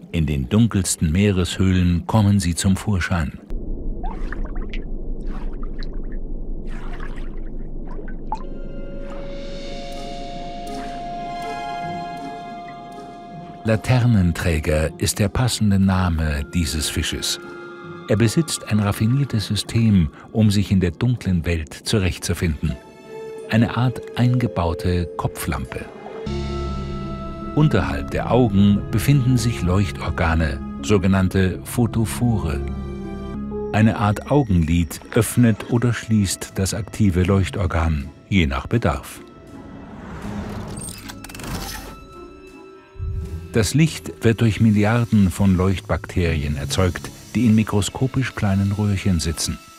In den dunkelsten Meereshöhlen kommen sie zum Vorschein. Laternenträger ist der passende Name dieses Fisches. Er besitzt ein raffiniertes System, um sich in der dunklen Welt zurechtzufinden. Eine Art eingebaute Kopflampe. Unterhalb der Augen befinden sich Leuchtorgane, sogenannte Photophore. Eine Art Augenlid öffnet oder schließt das aktive Leuchtorgan, je nach Bedarf. Das Licht wird durch Milliarden von Leuchtbakterien erzeugt, die in mikroskopisch kleinen Röhrchen sitzen.